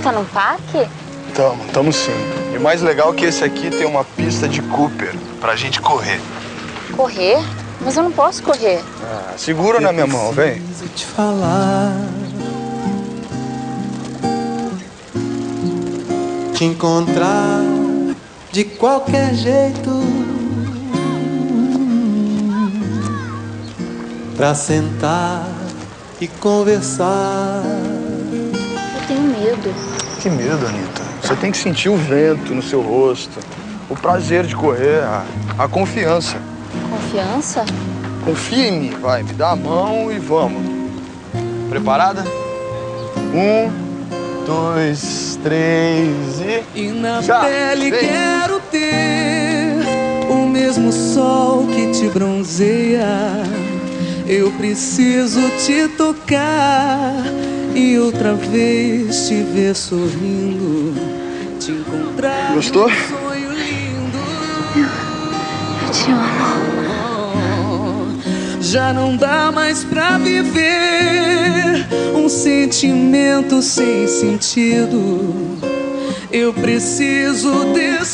tá num parque? Tamo sim. E o mais legal é que esse aqui tem uma pista de Cooper pra gente correr. Correr? Mas eu não posso correr. Ah, segura na minha mão, vem. Preciso te falar, te encontrar de qualquer jeito, pra sentar e conversar. Eu tenho medo. Que medo, Anitta. Você tem que sentir o vento no seu rosto, o prazer de correr, a confiança. Confiança? Confia em mim, vai. Me dá a mão e vamos. Preparada? 1, 2, 3 E na já. pele Vem. quero ter o mesmo sol que te bronzeia. Eu preciso te tocar e outra vez te ver sorrindo, te encontrar. Gostou? num sonho lindo. Eu te amo. Já não dá mais pra viver um sentimento sem sentido. Eu preciso desse